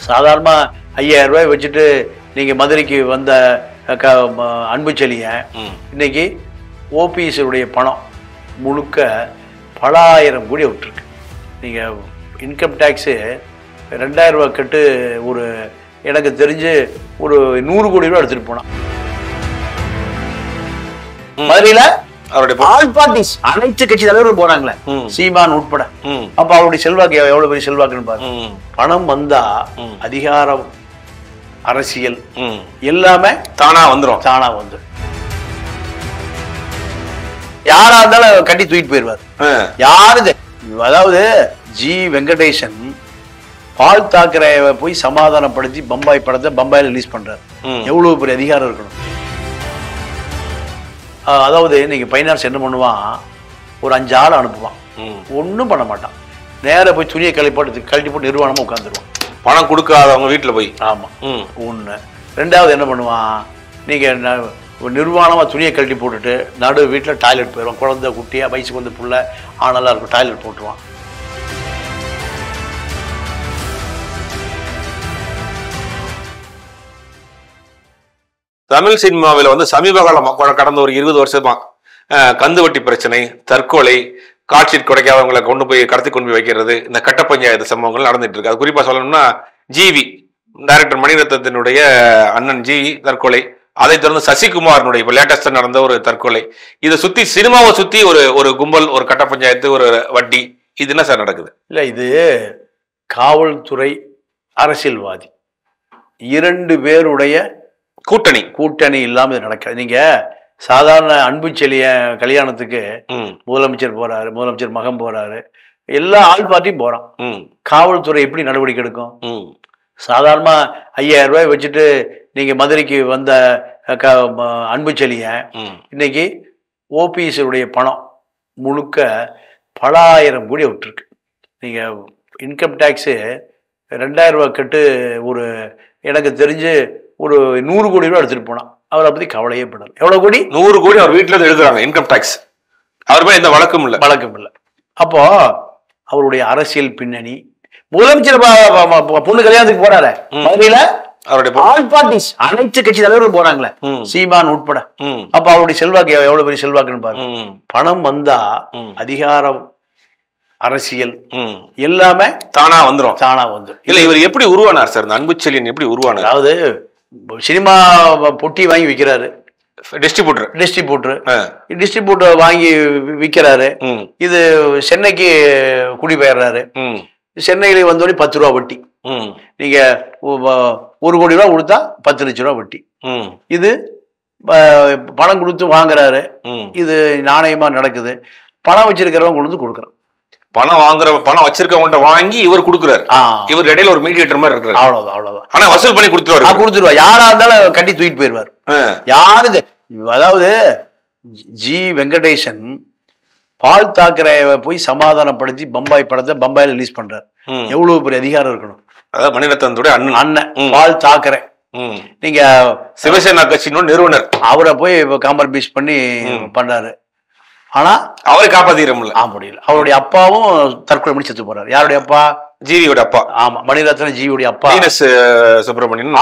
சாதாரணமாக 5000 ரூபாய் வச்சுட்டு நீங்கள் மதுரைக்கு வந்த அன்பு செழிய இன்னைக்கு ஓபிஎஸ்ஸுடைய பணம் முழுக்க பல ஆயிரம் கோடி விட்டுருக்கு. நீங்கள் இன்கம் டேக்ஸு 2000 ரூபாய் கட்டு ஒரு எனக்கு தெரிஞ்சு ஒரு 100 கோடி ரூபா எடுத்துட்டு போனான். மதுரையில் அவருடைய ஆல் பார்ட்டிஸ் அனைத்து கட்சி தலைவர்கள் போறாங்களே, சீமான் உட்பட. அப்ப அவருடைய செல்வாக்கு எவ்வளவு பெரிய செல்வாக்குன்னு பாருங்க. பணம் வந்தா அதிகாரம், அரசியல் எல்லாமே தானா வந்துடும். யாரா இருந்தாலும் கட்டி தூக்கிட்டு போயிருவார். யாரு அதாவது ஜி வெங்கடேசன் பால் தாக்கரே போய் சமாதானப்படுத்தி பம்பாய் படத்தை பம்பாயில ரிலீஸ் பண்றாரு. எவ்வளவு பெரிய அதிகாரம் இருக்கணும். அதாவது இன்னைக்கு பைனான்ஸ் என்ன பண்ணுவான், ஒரு 5 ஆள் அனுப்புவான், ஒன்றும் பண்ண மாட்டான். நேராக போய் துணியை கழட்டி போட்டு நிர்வாணமாக உட்காந்துருவான். பணம் கொடுக்காதவங்க வீட்டில் போய். ஆமாம். ஒன்று. ரெண்டாவது என்ன பண்ணுவான், நீங்கள் நிர்வாணமாக துணியை கழட்டி போட்டுட்டு நடு வீட்டில் டாய்லெட் போயிடுவான். குழந்தை குட்டியாக வயசுக்கு வந்து புள்ள ஆனெல்லாம் இருக்கும், டாய்லெட் போட்டுருவான். தமிழ் சினிமாவில் வந்து சமீப காலம் கடந்த ஒரு 20 வருஷமா கந்துவட்டி பிரச்சனை, தற்கொலை, காட்சீட் குறைக்காதவங்களை கொண்டு போய் கடத்தி கொண்டு போய் வைக்கிறது, இந்த கட்ட பஞ்சாயத்து சம்பவங்கள் நடந்துட்டு இருக்கு. அது குறிப்பா சொல்லணும்னா ஜிவி டைரக்டர் மணிரத்னத்தினுடைய அண்ணன் ஜிவி தற்கொலை, அதை தொடர்ந்து சசிகுமாரனுடைய இப்ப லேட்டஸ்டா நடந்த ஒரு தற்கொலை, இதை சுத்தி சினிமாவை சுத்தி ஒரு கும்பல், ஒரு கட்ட பஞ்சாயத்து, ஒரு வட்டி, இது என்ன சார் நடக்குது? இல்ல, இது காவல்துறை, அரசியல்வாதி 2 பேருடைய கூட்டணி இல்லாம இது நடக்காது. நீங்க சாதாரண அன்பு செழிய கல்யாணத்துக்கு முதலமைச்சர் போறாரு, முதலமைச்சர் மகன் போறாரு, எல்லா ஆள் பார்ட்டியும் போறான். காவல்துறை எப்படி நடவடிக்கை எடுக்கும்? சாதாரணமா 5000 ரூபாய் வச்சுட்டு நீங்க மதுரைக்கு வந்த அன்பு செழிய இன்னைக்கு ஓபிஎஸ்ஸுடைய பணம் முழுக்க பல ஆயிரம் கோடி விட்டுருக்கு. நீங்க இன்கம் டேக்ஸு 2000 ரூபாய் கட்டு ஒரு எனக்கு தெரிஞ்சு ஒரு 100 கோடி ரூபா எடுத்துட்டு போனான். அவரை பத்தி கவலையே படல. எவ்வளவு கோடி? 100 கோடி அவர் வீட்டுல இருந்து எழுதுறாங்க இன்கம் டாக்ஸ். அவர் மேல எந்த வழக்கம் இல்ல. அப்போ அவருடைய அரசியல் பின்னணி, முதலமைச்சர் பொண்ணு கல்யாணத்துக்கு போறாரு மதுரையில, அவருடைய ஆல் பார்ட்டிஸ் அனைத்து கட்சி தலைவர்கள் போறாங்களே, சீமான் உட்பட. அப்ப அவருடைய செல்வாக்கு எவ்வளவு பெரிய செல்வாக்குன்னு பாருங்க. பணம் வந்தா அதிகாரம், அரசியல் எல்லாமே தானா வந்துடும். இல்ல, இவர் எப்படி உருவானார் சார்? இந்த அன்பு செழியன் எப்படி உருவானார்? அதாவது சினிமா பொட்டி வாங்கி விற்கிறாரு, டிஸ்ட்ரிபியூட்டர் வாங்கி விற்கிறாரு. இது சென்னைக்கு குடிபெயர்றாரு. சென்னையில வந்தோடனே 10 ரூபா வட்டி. நீங்க 1 கோடி ரூபா கொடுத்தா 10 லட்சம் ரூபா வட்டி. இது பணம் கொடுத்து வாங்குறாரு. இது நாணயமா நடக்குது. பணம் வச்சிருக்கிறவங்க கொண்டு வந்து கொடுக்குறான். பணம் வச்சிருக்கவங்க வாங்கி இவர் கொடுக்குறாரு. இவர் இடையில ஒரு மீடியேட்டர் மாதிரி இருக்காரு. அவ்வளவுதான். ஆனா வசூல் பண்ணி கொடுத்துருவாரு. யாரா இருந்தாலும் கட்டி தூக்கிட்டு போயிருவாரு. யாரு அதாவது ஜி வெங்கடேசன் பால் தாக்கரே போய் சமாதானப்படுத்தி பம்பாய் படத்தை பம்பாயில ரிலீஸ் பண்றாரு. எவ்வளவு பெரிய அதிகாரம் இருக்கணும். அதாவது மணிரத்னத்துடைய அண்ணன் பால் தாக்கரே. நீங்க சிவசேனா கட்சியின் நிறுவனர், அவரை போய் காம்ப்ரமைஸ் பண்ணி பண்றாரு. ஆனா அவரை காப்பாத்திர முடியல. அவருடைய அப்பாவும் தற்கொலை பண்ணி செத்து போறாரு. யாருடைய அப்பா? ஜிவியோட அப்பா. ஆமா, மணிரத்ன ஜிவியோட அப்பா. சுப்பிரமணியன்.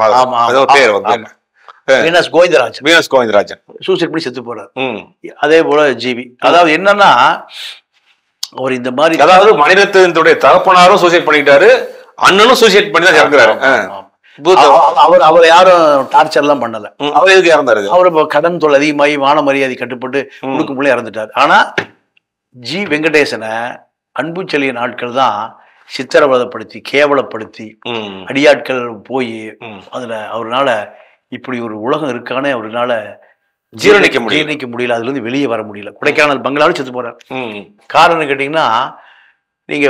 கோவிந்தராஜன் சூசைட் பண்ணி செத்து போறாரு. அதே போல ஜிவி. அதாவது என்னன்னா, அவர் இந்த மாதிரி, அதாவது மணிரத்னத்துடைய தகப்பனாரும் சூசைட் பண்ணிட்டாரு, அண்ணனும் சூசைட் பண்ணி தான் இறங்குறாரு. அவர் யாரும் டார்ச்சர் எல்லாம் பண்ணல. அவர் எதுக்கு இறந்தாரு? அவரு கடன் தொல் அதிகமாகி மான மரியாதை கட்டுப்பட்டு முழுக்குமுள்ளே இறந்துட்டாரு. ஆனா ஜி வெங்கடேசனை அன்பு செழிய நாட்கள் தான் சித்திரவதைப்படுத்தி, கேவலப்படுத்தி, அடியாட்கள் போய் அதுல அவரால் இப்படி ஒரு உலகம் இருக்கானே அவரால் ஜீரணிக்க முடியல. அதுல இருந்து வெளியே வர முடியல. கொடைக்கானல் பங்களாலும் செத்து போறாரு. காரணம் கேட்டீங்கன்னா, நீங்க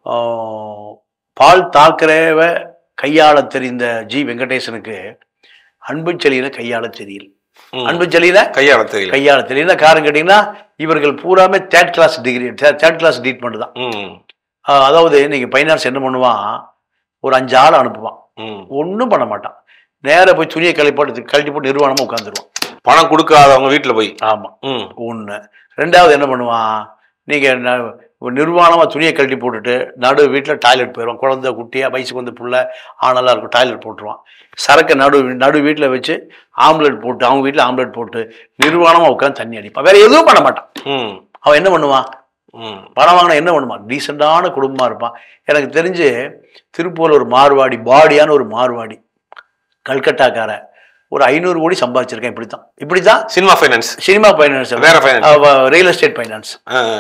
பால் தாக்கரேவை கையாள தெரிந்த ஜி வெங்கடேசனுக்கு அன்பு செழியனை கையாள தெரியல. அன்பு செழியனை கையாள தெரியல. காரணம் கேட்டீங்கன்னா, இவர்கள் பூராமே தேர்ட் கிளாஸ் ட்ரீட்மெண்ட் தான். அதாவது நீங்க பைனான்ஸ் என்ன பண்ணுவான், ஒரு 5 ஆள் அனுப்புவான், ஒன்றும் பண்ண மாட்டான். நேராக போய் துணியை கழட்டி போட்டு நிர்வாணமா உட்காந்துருவான். பணம் கொடுக்காதவங்க வீட்டுல போய். ஆமா. ஒண்ணு. ரெண்டாவது என்ன பண்ணுவான், நீங்க நிர்வாணமாக துணியை கழட்டி போட்டுட்டு நடு வீட்டில் டாய்லெட் போயிடுவான். குழந்தை குட்டியாக வயசுக்கு வந்து புள்ள ஆனெல்லாம் இருக்கும், டாய்லெட் போட்டுருவான். சரக்கு நடு வீட்டில் வச்சு ஆம்லெட் போட்டு அவங்க வீட்டில் ஆம்லெட் போட்டு நிர்வாணமாக உட்காந்து தண்ணி அடிப்பான். வேற எதுவும் பண்ண மாட்டான். அவன் என்ன பண்ணுவான்? பணம் வாங்கினா என்ன பண்ணுவான்? டீசெண்டான குடும்பமாக இருப்பான். எனக்கு தெரிஞ்சு திருப்பூரில் ஒரு மார்வாடி, பாடியான ஒரு மார்வாடி கல்கட்டாக்கார ஒரு 500 கோடி சம்பாதிச்சிருக்கேன். இப்படித்தான் சினிமா ஃபைனான்ஸ், வேற ரியல் எஸ்டேட் ஃபைனான்ஸ்,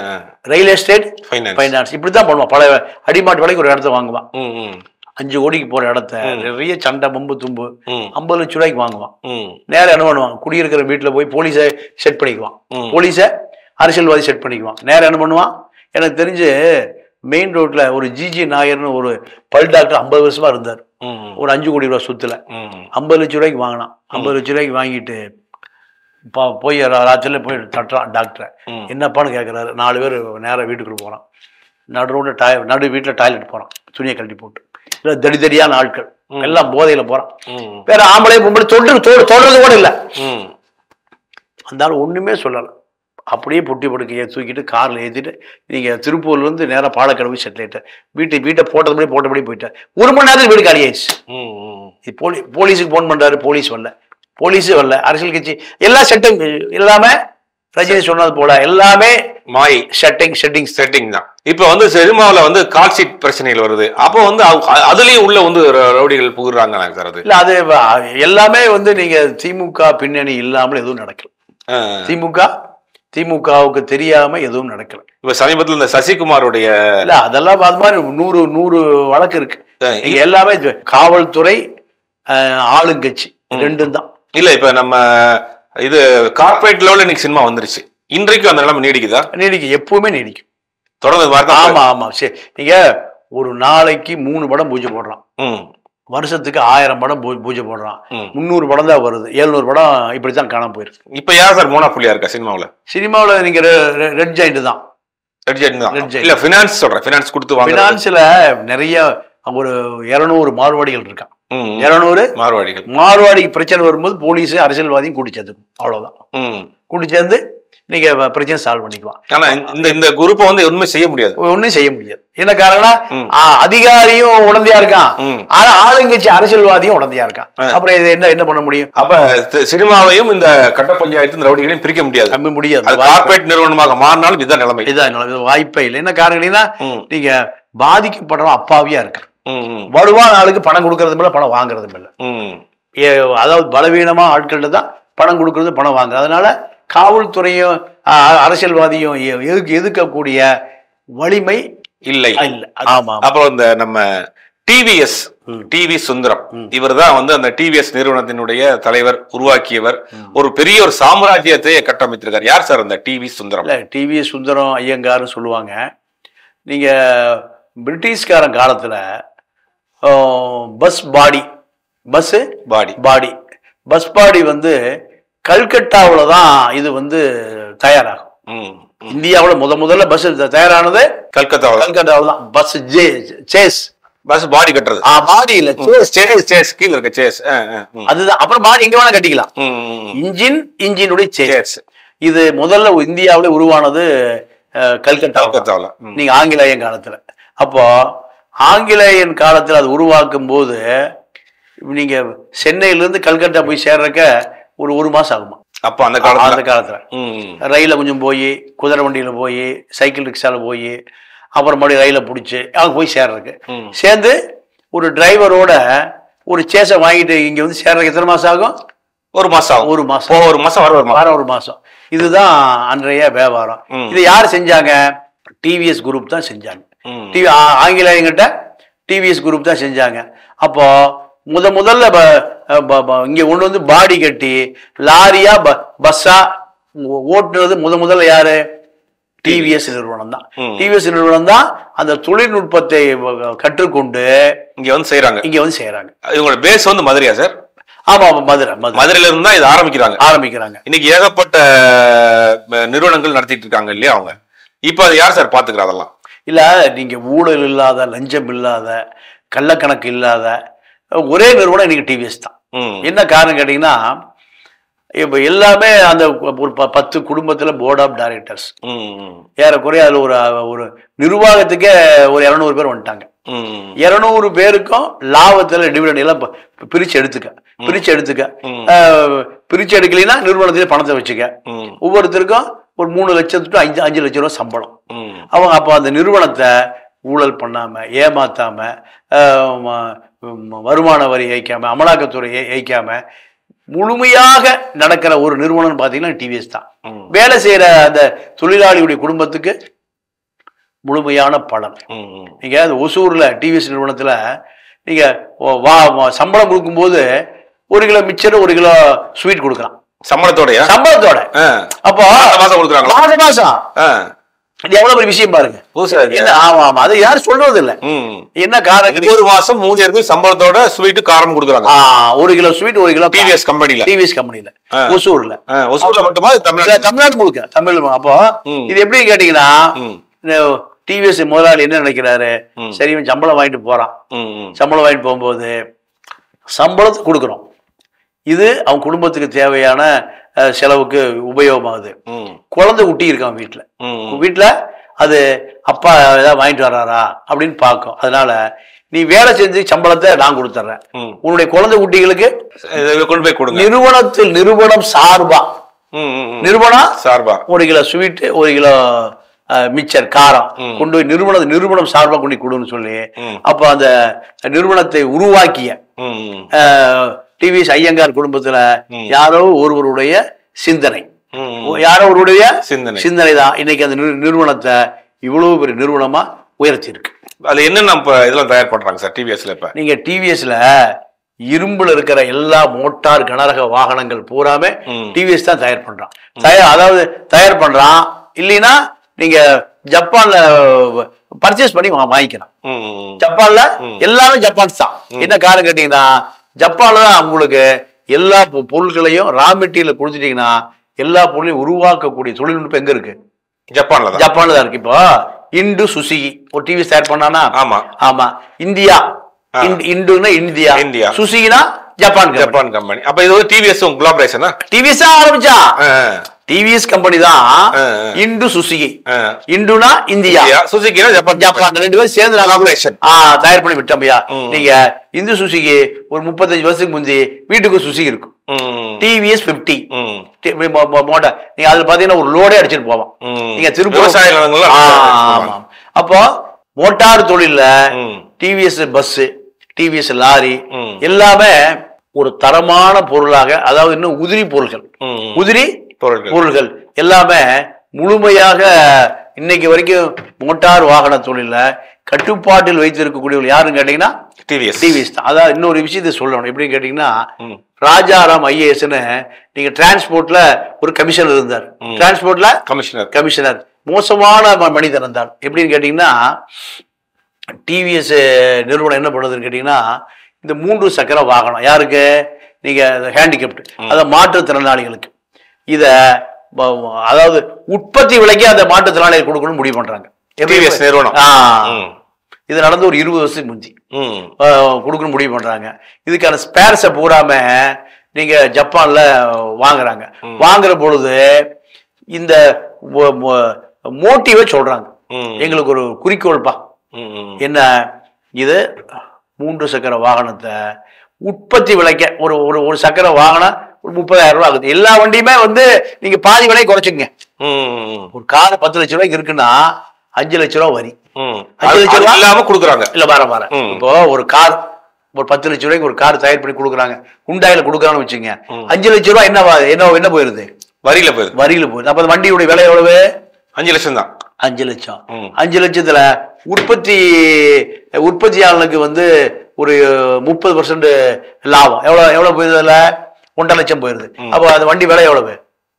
இப்படித்தான் பண்ணுவான். பல அடிமாட்டு வேலைக்கு ஒரு இடத்த வாங்குவான். 5 கோடிக்கு போற இடத்த நிறைய சண்டை பம்பு தும்பு 50 லட்சம் ரூபாய்க்கு வாங்குவான். நேரம் என்ன பண்ணுவான்? குடியிருக்கிற வீட்டுல போய் போலீஸை செட் பண்ணிக்குவான், போலீஸை அரசியல்வாதி செட் பண்ணிக்குவான். நேரம் என்ன பண்ணுவான்? எனக்கு தெரிஞ்சு மெயின் ரோட்ல ஒரு ஜிஜி நாயர்னு ஒரு பல் டாக்டர் 50 வருஷமா இருந்தார். ஒரு 5 கோடி ரூபாய் சொத்துல 50 லட்சம் ரூபாய்க்கு வாங்கினான். 50 லட்சம் ரூபாய்க்கு வாங்கிட்டு போய் ராத்திரில போய் தட்டுறான் டாக்டரை. என்னப்பான்னு கேட்கறாரு. 4 பேர் நேரம் வீட்டுக்குள்ள போறான். நடு வீட்டுல டாய்லெட் போறான், துணியை கழட்டி போட்டு. இல்ல தடிதடியான ஆட்கள் எல்லாம் போதையில போறான். வேற ஆம்பளை பொம்பளை தொடர்றது கூட இல்லை. அந்த ஆள் ஒண்ணுமே சொல்லல. அப்படியே பொட்டி படுக்கையை தூக்கிட்டு காரில் ஏற்றிட்டு நீங்கள் திருப்பூர்லேருந்து நேராக பாலக்காடு போய் செட்டில் ஆகிட்டேன். வீட்டை போட்டபடி போயிட்டேன். 1 மணி நேரத்தில் வீடு காலி ஆயிடுச்சு. போலீஸுக்கு ஃபோன் பண்ணுறாரு, போலீஸு வரல. அரசியல் கட்சி எல்லாம் செட்டிங், எல்லாமே ரஜினி சொன்னது போல எல்லாமே மாய் செட்டிங் தான். இப்போ வந்து சினிமாவில் வந்து கால் ஷீட் பிரச்சனைகள் வருது. அப்போ வந்து அதுலேயும் உள்ள வந்து ரவுடிகள் புகுறாங்க சார். அது இல்லை, அது எல்லாமே வந்து நீங்கள் திமுக பின்னணி இல்லாமல் எதுவும் நடக்கல. திமுகவுக்கு தெரியாம எதுவும் நடக்கல. இப்ப சமீபத்தில் இந்த சசிகுமாரோடைய இல்ல அதெல்லாம் அது மாதிரி 100 வழக்கு இருக்கு. எல்லாமே காவல்துறை, ஆளுங்கட்சி ரெண்டும் தான். இல்ல இப்ப நம்ம இது கார்பரேட் லெவல்ல இன்னைக்கு சினிமா வந்துருச்சு. இன்றைக்கும் அந்த நிலைமை நீடிக்குதா? நீடிக்கும், எப்பவுமே நீடிக்கும், தொடர்ந்து. ஆமா. சரி, நீங்க ஒரு நாளைக்கு 3 படம் பூஜை போடுறான், வருஷத்துக்கு 1000 படம் பூஜை போடுறான், 300 படம் தான் வருது, 700 படம் இப்படித்தான் காணாம போயிருக்கு. இப்ப யார் சார் மோனோபோலியா இருக்கா சினிமாவில்? நீங்க ரெட் ஜாயிண்ட் தான். இல்ல ஃபினான்ஸ் சொல்றேன், ஃபினான்ஸ் கொடுத்து வாங்க. ஃபினான்ஸ்ல நிறைய ஒரு 200 மார்வாடிகள் இருக்கான். 200 மார்வாடிக்கு பிரச்சனை வரும்போது போலீஸ் அரசியல்வாதியும் கூட்டி சேர்த்துக்கும். அவ்வளவுதான். கூட்டி சேர்ந்து நீங்க பிரச்சனை சால்வ் பண்ணிக்கலாம். ஆனா இந்த குரூப்பை வந்து ஒண்ணுமே செய்ய முடியாது. என்ன காரணம்? அதிகாரியும் உடந்தையா இருக்கான், ஆனா ஆளுங்கட்சி அரசியல்வாதியும் உடந்தையா இருக்கான். அப்புறம் இது என்ன பண்ண முடியும்? அப்ப சினிமாவையும் இந்த கட்ட பஞ்சாயத்து ரவுடிகளையும் பிரிக்க முடியாது. கார்பரேட் நிறுவனமாக மாறினாலும் இதான் நிலைமை. வாய்ப்பே இல்லை. என்ன காரணம்? நீங்க பாதிக்கப்படுற அப்பாவியா இருக்கு. வலுவான ஆளுக்கு பணம் கொடுக்கறதும் இல்லை, பணம் வாங்குறதும் இல்லை. அதாவது பலவீனமா ஆட்கள்கிட்ட தான் பணம் கொடுக்கறது, பணம் வாங்குறது. அதனால காவல்துறையும் அரசியல்வாதியும் எதிர்க்கக்கூடிய வலிமை இல்லை. ஆமா. அப்புறம் இந்த நம்ம டிவி சுந்தரம், இவர் தான் வந்து அந்த டிவிஎஸ் நிறுவனத்தினுடைய தலைவர், உருவாக்கியவர், ஒரு பெரிய ஒரு சாம்ராஜ்யத்தை கட்டமைத்திருக்கார். யார் சார் அந்த டிவி சுந்தரம்? டிவிஎஸ் சுந்தரம் ஐயங்கார்னு சொல்லுவாங்க. நீங்க பிரிட்டிஷ்காரன் காலத்துல பஸ் பாடி வந்து கல்கட்டாவில் தான் இது வந்து தயாராகும். இந்தியாவில் முதல்ல பஸ் தயாரானது கல்கட்டாவில் தான். பஸ் பாடி கட்டுறது, பாடி இல்ல, கீழ இருக்க சேஸ், அதுதான். அப்புறம் பாடி எங்க வேணா கட்டிக்கலாம். இன்ஜினுடைய சேஸ். இது முதல்ல இந்தியாவில உருவானது கல்கட்டாவில். நீங்க ஆங்கிலேயன் காலத்துல. அப்போ ஆங்கிலேயன் காலத்துல அது உருவாக்கும் போது நீங்க சென்னையிலிருந்து கல்கட்டா போய் சேர்றக்க ஒரு மாசம் ஆகுமா? அப்போ அந்த காலத்துல ரயில கொஞ்சம் போய், குதிரை வண்டியில போய், சைக்கிள் ரிக்ஷால போய், அப்புறம் மறுபடியும் ரயில பிடிச்சி அவங்க போய் சேர்றதுக்கு, சேர்ந்து ஒரு டிரைவரோட ஒரு சேஸை வாங்கிட்டு இங்க வந்து சேர்றதுக்கு எத்தனை மாசம் ஆகும்? ஒரு மாசம். இதுதான் அன்றைய வியாபாரம். இது யார் செஞ்சாங்க? டிவிஎஸ் குரூப் தான் செஞ்சாங்க. ஆங்கிலேயங்கிட்ட டிவிஎஸ் குரூப் தான் செஞ்சாங்க. அப்போ முதல்ல இங்க கொண்டு வந்து பாடி கட்டி லாரியா பஸ்ஸா ஓட்டுனது முதல்ல யாரு? டிவிஎஸ் நிறுவனம் தான். டிவிஎஸ் நிறுவனம் தான் அந்த தொழில்நுட்பத்தை கற்றுக்கொண்டு இங்க வந்து செய்யறாங்க. இவங்களோட பேஸ் வந்து மதுரையா சார்? ஆமா, மதுரையில இருந்து தான் இதை ஆரம்பிக்கிறாங்க. இன்னைக்கு ஏகப்பட்ட நிறுவனங்கள் நடத்திட்டு இருக்காங்க இல்லையா அவங்க. இப்ப அது யார் சார் பாத்துக்கிறா? அதெல்லாம் இல்ல, நீங்க ஊழல் இல்லாத, லஞ்சம் இல்லாத, கள்ளக்கணக்கு இல்லாத ஒரே நிறுவனம் இன்னைக்கு டிவிஎஸ் தான். என்ன காரணம் கேட்டீங்கன்னா, இப்போ எல்லாமே அந்த ஒரு 10 குடும்பத்துல போர்ட் ஆஃப் டைரக்டர்ஸ் ஏறக்குறைய அதுல ஒரு ஒரு நிர்வாகத்துக்கே ஒரு 200 பேர் வந்துட்டாங்க. 200 பேருக்கும் லாபத்துல டிவிடெண்ட் எல்லாம் பிரிச்சு எடுத்துக்க பிரிச்சு எடுக்கலைன்னா நிறுவனத்திலே பணத்தை வச்சுக்க. ஒவ்வொருத்தருக்கும் ஒரு 3 லட்சம் to 5 லட்சம் ரூபாய் சம்பளம். அவங்க அப்போ அந்த நிறுவனத்தை ஊழல் பண்ணாம ஏமாத்தாம வருமான வரி ஏய்க்காம அமலாக்கத்துறை ஏய்க்காம முழுமையாக நடக்கிற ஒரு நிறுவனம் பார்த்தீங்கன்னா டிவிஎஸ் தான். வேலை செய்யற அந்த தொழிலாளியுடைய குடும்பத்துக்கு முழுமையான பலன். நீங்க ஒசூர்ல டிவிஎஸ் நிறுவனத்துல நீங்க சம்பளம் கொடுக்கும்போது 1 கிலோ மிச்சர் 1 கிலோ ஸ்வீட் கொடுக்கலாம் சம்பளத்தோட. அப்போ மாசம் இது எவ்வளவு பெரிய விஷயம் பாருங்க. ஆமா ஆமா அது யாரும் சொல்றது இல்ல. என்ன காரணம்? ஒரு மாசம் 3 பேருக்கு சம்பளத்தோட ஸ்வீட் காரம் கொடுக்குறாங்க. 1 கிலோ ஸ்வீட் 1 கிலோ டிவிஎஸ் கம்பெனில ஒசூர்ல மட்டுமா தமிழ்நாடு முழுக்க தமிழ். அப்போ இது எப்படி கேட்டீங்கன்னா டிவிஎஸ் முதலாளி என்ன நினைக்கிறாரு, சரி சம்பளம் வாங்கிட்டு போறான். சம்பளம் வாங்கிட்டு போகும்போது சம்பளத்தை கொடுக்குறோம், இது அவன் குடும்பத்துக்கு தேவையான செலவுக்கு உபயோகமாகுது. குழந்தை குட்டி இருக்கான் வீட்டுல அது அப்பா ஏதாவது வாங்கிட்டு வர்றாரா அப்படின்னு பார்க்கும். அதனால நீ வேலை செஞ்சு சம்பளத்தை நான் கொடுத்துட்றேன், உன்னுடைய குழந்தை குட்டிகளுக்கு கொண்டு போய் கொடுங்க. நிறுவனம் சார்பா 1 கிலோ ஸ்வீட் 1 கிலோ மிச்சர் காரம் கொண்டு போய் நிறுவனம் சார்பா கொண்டு கொடுன்னு சொல்லி அப்ப அந்த நிறுவனத்தை உருவாக்கிய டிவிஎஸ் ஐயங்கார் குடும்பத்துல யாரோ ஒருவருடைய சிந்தனை சிந்தனை தான் இன்னைக்கு அந்த நிறுவனத்தை இவ்வளவு பெரிய நிறுவனமா உயர்த்தி இருக்கு. அது என்னென்ன இதெல்லாம் தயார் பண்றாங்க சார் டிவிஎஸ்ல? இப்ப நீங்க டிவிஎஸ்ல இரும்புல இருக்கிற எல்லா மோட்டார் கனரக வாகனங்கள் பூராமே டிவிஎஸ் தான் தயார் பண்றான். அதாவது தயார் பண்றான். இல்லைன்னா நீங்க ஜப்பான்ல பர்ச்சேஸ் பண்ணி வாங்கிக்கலாம். ஜப்பான்ல எல்லாமே ஜப்பான்ஸ் தான். என்ன காரணம் கேட்டீங்கன்னா ஜப்பான்ல தான் உங்களுக்கு எல்லா பொருட்களையும் ரா மெட்டீரியல் கொடுத்துட்டீங்கன்னா எல்லா பொருளையும் உருவாக்கக்கூடிய தொழில்நுட்பம் எங்க இருக்கு? ஜப்பான்ல தான் இருக்கு. இப்போ இண்டு சுசுகி ஒரு டிவிஎஸ் தயார் பண்ணானா? ஆமா. இந்தியா இண்டுன்னா இந்தியா, சுசுகினா ஜப்பான் கம்பெனி. அப்ப இது ஒரு டிவிஎஸ் கொலாபரேஷனா? டிவிஎஸ் ஆரம்பிச்சா டிவிஎஸ் கம்பெனி தான் இண்டு சுசுகி. இண்டுனா இந்தியா, சுசுகினா ஜப்பான். 2 பேரும் சேர்ந்து தயார் பண்ணி விட்டோம்யா. நீங்க இந்து சுசுகி ஒரு 35 வருஷத்துக்கு முந்தி வீட்டுக்கு சுசுகி இருக்கும். TVS 50 motor. நீங்க அதுல பாத்தீங்கன்னா ஒரு லோடே அடிச்சுட்டு போவோம். நீங்க திருப்பூர். அப்போ மோட்டார் தொழில டிவிஎஸ் பஸ், டிவிஎஸ் லாரி எல்லாமே ஒரு தரமான பொருளாக, அதாவது இன்னும் உதிரி பொருள்கள் எல்லாமே முழுமையாக இன்னைக்கு வரைக்கும் மோட்டார் வாகன தொழில கட்டுப்பாட்டில் வைத்திருக்கக்கூடியவர்கள் யாருன்னு கேட்டீங்கன்னா டிவிஎஸ் தான். அதாவது இன்னொரு விஷயத்தை சொல்லணும். எப்படின்னு கேட்டீங்கன்னா ராஜாராம் ஐஏஎஸ்ன்னு நீங்க டிரான்ஸ்போர்ட்ல ஒரு கமிஷனர் இருந்தார். டிரான்ஸ்போர்ட்ல கமிஷனர் மோசமான மனிதன் இருந்தார். எப்படின்னு கேட்டீங்கன்னா டிவிஎஸ் நிறுவனம் என்ன பண்ணுதுன்னு கேட்டீங்கன்னா இந்த 3 சக்கர வாகனம் யாருக்கு? நீங்க ஹேண்டிகேப்ட், அதாவது மாற்றுத்திறனாளிகளுக்கு இத அதாவது உற்பத்தி விலைக்கு அந்த மாற்றுத்திறனாளிகள் கொடுக்கணும்னு முடிவு பண்றாங்க டிவிஎஸ் நிறுவனம். இது நடந்து ஒரு 20 வருஷத்துக்கு முந்தி கொடுக்கணும் முடிவு பண்றாங்க. இதுக்கான ஸ்பேர்ஸை பூராம நீங்க ஜப்பான்ல வாங்குறாங்க. வாங்குற பொழுது இந்த மோட்டிவை சொல்றாங்க, எங்களுக்கு ஒரு குறிக்கோள்பா என்ன, இது 3 சக்கர வாகனத்தை உற்பத்தி விலைக்க ஒரு சக்கர வாகனம் ஒரு 30,000 ரூபாய் ஆகுது. எல்லா வண்டியுமே நீங்க பாதி விலை குறைச்சுங்க. ஒரு கார் 10 லட்சம் ரூபாய்க்கு இருக்குன்னா 5 லட்சம் ரூபாய் வரி. 5 லட்சம் ரூபாய் இல்லாம கொடுக்குறாங்க. இல்ல வர இப்போ ஒரு கார் ஒரு 10 லட்சம் ரூபாய்க்கு ஒரு கார் தயார் பண்ணி கொடுக்குறாங்க, ஹுண்டாயில கொடுக்குறான்னு வச்சுங்க. 5 லட்சம் ரூபாய் என்ன போயிருது? வரியில போயிருது. அப்ப அந்த வண்டியுடைய விலை எவ்வளவு? 5 லட்சம் தான். 5 லட்சம். 5 லட்சத்துல உற்பத்தியாளனுக்கு ஒரு 30% லாபம். எவ்வளவு போயிருது? 1.5 லட்சம் போயிருது. அப்போ அந்த வண்டி விலை எவ்வளவு?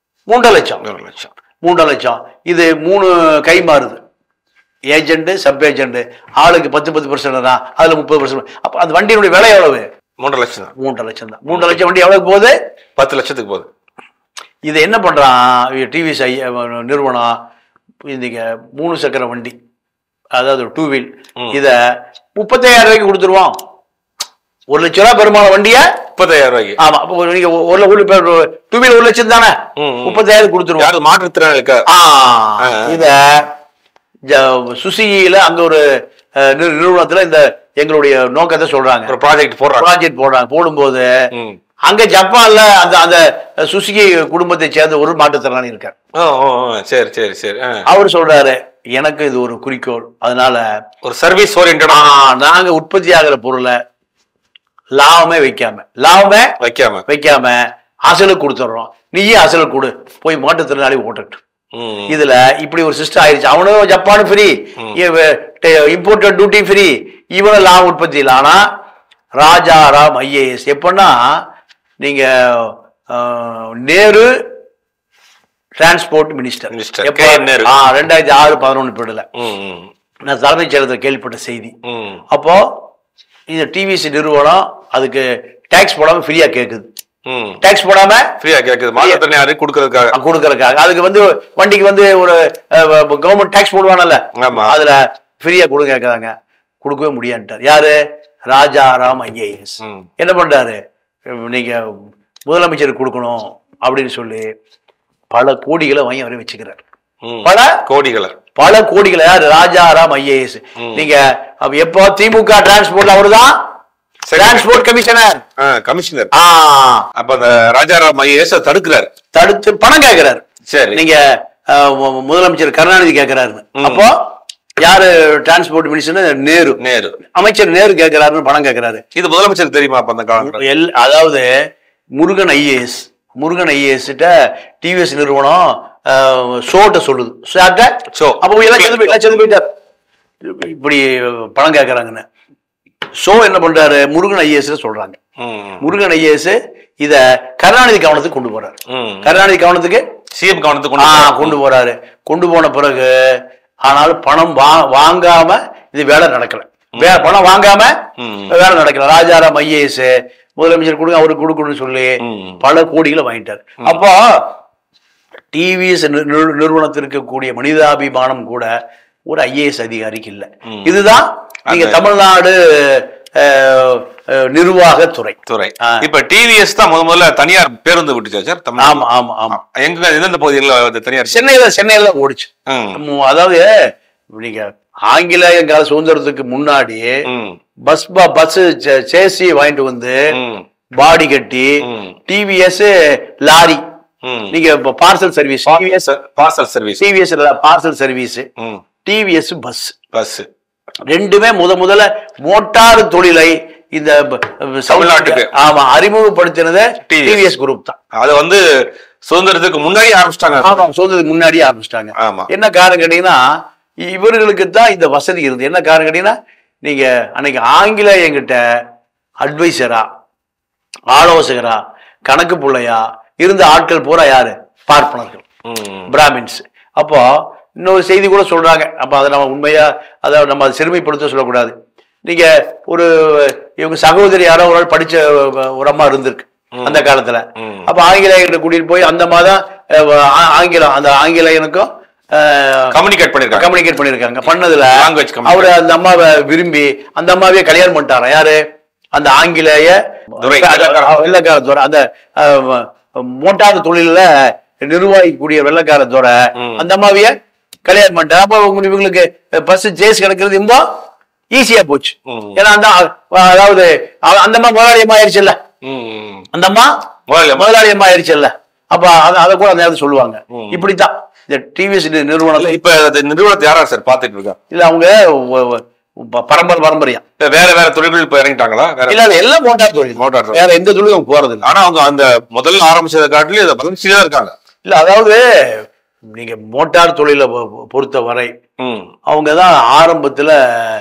3.5 லட்சம். இது 3 கை மாறுது. ஏஜென்ட், சப் ஏஜென்ட், ஆளுக்கு 10% தான், அதுல 30%. அப்ப அந்த வண்டியினுடைய விலை எவ்வளவு? 3.5 லட்சம் தான். 3.5 லட்சம் வண்டி எவ்வளவு போகுது? 10 லட்சத்துக்கு போகுது. இது என்ன பண்றான் டிவிஎஸ் நிறுவனம்? இன்னைக்கு 3 சக்கர வண்டி, அதாவது 2 வீல், இத 35,000 ரூபாய்க்கு கொடுத்துருவோம். 1 லட்சம் ரூபாய் பெருமான வண்டிய 30,000 ரூபாய்க்கு. ஆமா, நீங்க டூ வீலர் 1,00,000 தானே, 30,000 கொடுத்துருவோம். மாற்றுத்திறனாளிக்கு இத சுசுகியில அங்க ஒரு நிறுவனத்துல இந்த எங்களுடைய நோக்கத்தை சொல்றாங்க, ப்ராஜெக்ட் போடுறாங்க. போடும்போது அங்க ஜப்பான்ல அந்த அந்த சுசுகி குடும்பத்தை சேர்ந்த ஒரு மாற்றுத்திறனாளி இருக்கார். சரி சரி சரி. அவர் சொல்றாரு, எனக்கு இது ஒரு குறிக்கோள், அதனால ஒரு சர்வீஸ் ஓரியன்டா நாங்க உற்பத்தி ஆகிற பொருளை லாபமே வைக்காம அசலுக்கு கொடுத்துட்றோம், நீயே அசலுக்கு கொடு, போய் மாற்றுத்திறனாளி ஓட்டட்டு. இதுல இப்படி ஒரு சிஸ்டம் ஆயிடுச்சு. அவனும் Japan free, imported duty free, இவனும் லாபம் உற்பத்தி இல்லை. ஆனா ராஜாராம் ஐஏஎஸ் எப்பன்னா, நீங்க நேரு டிரான்ஸ்போர்ட் மினிஸ்டர் 2006-11 பீரியட்ல நான் தலைமைச் செயலகத்தில் கேள்விப்பட்ட செய்தி. அப்போ இந்த டிவிஎஸ் நிறுவனம் அதுக்கு டாக்ஸ் போடாம ஃப்ரீயா கேக்குது, டாக்ஸ் போடாம ஃப்ரீயா கேக்குது, மாற்றுத்திறனாளி கொடுக்கறதுக்காக. அதுக்கு வந்து வண்டிக்கு வந்து ஒரு கவர்மெண்ட் டாக்ஸ் போடுவானல்ல, அதுல ஃப்ரீயா கொடுக்க கேட்கறாங்க. கொடுக்கவே முடியான்ட்டார். யாரு? ராஜாராம் ஐஏஎஸ். என்ன பண்றாரு, நீங்க முதலமைச்சருக்கு கொடுக்கணும் அப்படின்னு சொல்லி பல கோடிகளை வாங்கி அவரை வச்சுக்கிறார். பல கோடிகளை யாரு? ராஜாராம் ஐஏஎஸ். நீங்க எப்போ திமுக டிரான்ஸ்போர்ட்ல அவருதான் டிரான்ஸ்போர்ட் கமிஷனர். அப்ப அந்த ராஜாராம் ஐஏஎஸ் தடுத்து பணம் கேட்கிறாரு. சரி, நீங்க முதலமைச்சர் கருணாநிதி கேட்கிறாரு. அப்போ யாரு டிரான்ஸ்போர்ட் மினிஸ்டர்? நேரு. அமைச்சர் நேரு கேட்கிறாருன்னு பணம் கேட்கிறாரு. இது முதலமைச்சர் தெரியுமா? அப்ப அந்த காலம் அதாவது முருகன் ஐஏஎஸ் கிட்ட டிவிஎஸ் நிறுவனம் ஷோட்ட சொல்லுது, அப்போ லட்சம் போயிட்டார் இப்படி பணம் கேட்கறாங்கன்னு. ஷோ என்ன பண்றாரு? முருகன் ஐஏஎஸ் சொல்றாங்க. முருகன் ஐஏஎஸ் இத கருணாநிதி கவனத்துக்கு கொண்டு போறாரு. கருணாநிதி கவனத்துக்கு, சிஎம் கவனத்துக்கு கொண்டு போறாரு. கொண்டு போன பிறகு ஆனாலும் பணம் வாங்காம இது வேலை நடக்கல. பணம் வாங்காம வேலை நடக்கல. ராஜாராம் ஐஏஎஸ் முதலமைச்சர் கொடுங்க, அவருக்கு கொடுக்கணும்னு சொல்லி பல கோடிகளை வாங்கிட்டார். அப்போ டிவிஎஸ் நிறுவனத்திற்கு கூடிய மனிதாபிமானம் கூட ஒரு ஐஏஎஸ் அதிகாரிக்கு இல்லை. இதுதான் நீங்க தமிழ்நாடு நிர்வாகத்துறை. இப்ப டிவிஎஸ் தான் முதல்ல தனியார் பேருந்து விட்டுச்சா சார்? ஆமா ஆமா ஆமா. எங்க எந்தெந்த பகுதிகளில் தனியார்? சென்னையில தான் ஓடிச்சு. அதாவது நீங்க ஆங்கிலேய கால சுதந்திரத்துக்கு முன்னாடி பஸ் சேசி வாங்கிட்டு வந்து பாடி கட்டி டிவிஎஸ் லாரி, நீங்க parcel service, parcel service, TVS bus ரெண்டுமே முதல்ல மோட்டார் தொழிலை இந்த தமிழ்நாட்டுக்கு அறிமுகப்படுத்தினது டிவிஎஸ் குரூப் தான். அதை வந்து சுதந்திரத்துக்கு முன்னாடி ஆரம்பிச்சிட்டாங்க. சுதந்திரத்துக்கு முன்னாடி ஆரம்பிச்சிட்டாங்க. என்ன காரணம் கேட்டீங்கன்னா, இவர்களுக்கு தான் இந்த வசதி இருந்தது. என்ன காரணம் கேட்டீங்கன்னா, நீங்க அன்னைக்கு ஆங்கிலேயங்கிட்ட அட்வைசரா, ஆலோசகரா, கணக்கு பிள்ளையா இருந்த ஆட்கள் பூரா யாரு? பார்ப்பனர்கள், பிராமின்ஸ். அப்போ இன்னொரு செய்தி கூட சொல்றாங்க. அப்ப அதை நம்ம உண்மையா, அதை நம்ம அதை சிறுமைப்படுத்த சொல்லக்கூடாது. நீங்க இவங்க சகோதரி யாரோ ஒரு நாள் படிச்ச ஒரு அம்மா இருந்திருக்கு அந்த காலத்துல. அப்ப ஆங்கிலேயர்கிட்ட கூட்டிட்டு போய் அந்த மாதம் ஆங்கிலம், அந்த ஆங்கிலேயனுக்கும் கம்யூனிகேட் பண்ணிருக்காங்க. பண்ணதுல அவரு அந்த அம்மாவை விரும்பி அந்த அம்மாவே கல்யாணம் பண்ணிட்டாரா? யாரு? அந்த ஆங்கிலேய வெள்ளக்காரத்தோட, அந்த மோட்டார் தொழில நிர்வாகிக்கூடிய வெள்ளக்காரத்தோட அந்த அம்மாவைய கல்யாணம் பண்ணிட்டாரு. அப்ப இவங்களுக்கு பஸ் சேஸ் கிடைக்கிறது ரொம்ப ஈஸியா போச்சு. ஏன்னா அந்த அதாவது அந்த அம்மா முதலாளியம்மா ஆயிடுச்சுல்ல, அந்த அம்மா முதலாளியம்மா ஆயிடுச்சுல்ல. அப்ப அதை கூட அந்த நேரத்தில் சொல்லுவாங்க. இப்படித்தான் இந்த டிவிஎஸ் நிறுவனம். இப்ப நிறுவனத்தை யாரா சார் பாத்துட்டு இருக்கா? இல்ல அவங்க பரம்பரையா வேற தொழில்கள் இப்ப இறங்கிட்டாங்களா? இல்ல எல்லாம் மோட்டார் தொழில், வேற எந்த தொழிலும் போறது இல்லை. ஆனா அவங்க அந்த முதல்ல ஆரம்பிச்சதை காட்டிலும் இதை வளர்ச்சியா இருக்காங்க. இல்ல அதாவது நீங்க மோட்டார் தொழிலை பொறுத்த வரை அவங்கதான் ஆரம்பத்துல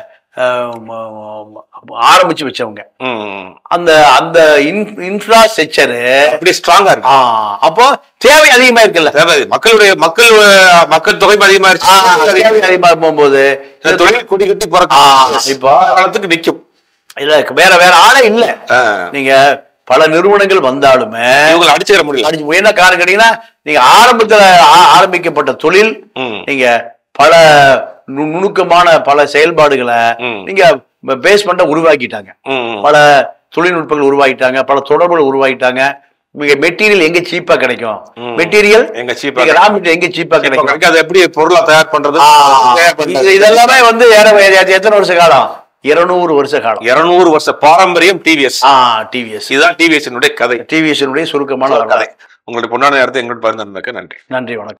ஆரம்பிச்சு வச்சவங்க. அந்த அந்த இன்ஃப்ராஸ்ட்ரக்சர் அப்படி ஸ்ட்ராங்கா இருக்கு. அப்போ தேவை அதிகமா இருக்குல்ல, மக்கள் தொகை அதிகமா இருக்கு. தேவை அதிகமா போகும்போது தொழில் கொடி கட்டி பிறக்கும். இப்போ காலத்துக்கு நிக்கும். இல்ல வேற ஆளே இல்ல. நீங்க பல நிறுவனங்கள் வந்தாலுமே இவங்களை அடிச்சிட முடியல. என்ன காரணம் கேட்டீங்கன்னா, நீங்க ஆரம்பத்துல ஆரம்பிக்கப்பட்ட தொழில் நீங்க பல நுணுக்கமான பல செயல்பாடுகளை நீங்க பேஸ் பண்ண உருவாக்கிட்டாங்க. பல தொழில்நுட்பங்கள் உருவாகிட்டாங்க, பல தொடர்புகள் உருவாகிட்டாங்க. மிக மெட்டீரியல் எங்க சீப்பா கிடைக்கும், மெட்டீரியல் எங்க சீப்பா ரா மெட்டீரியல் எங்க சீப்பா கிடைக்கும், அது எப்படி பொருளா தயார் பண்றது, இதெல்லாமே வந்து எத்தனை வருஷ காலம், 200 வருஷ காலம், 200 வருஷ பாரம்பரியம் டிவிஎஸ். டிவிஎஸ் இதுதான் டிவிஎஸ் கதை, டிவிஎஸ் சுருக்கமான கதை. உங்களுடைய பொன்னான நேரத்தை எங்களோட பகிர்ந்தமைக்கு நன்றி. நன்றி, வணக்கம்.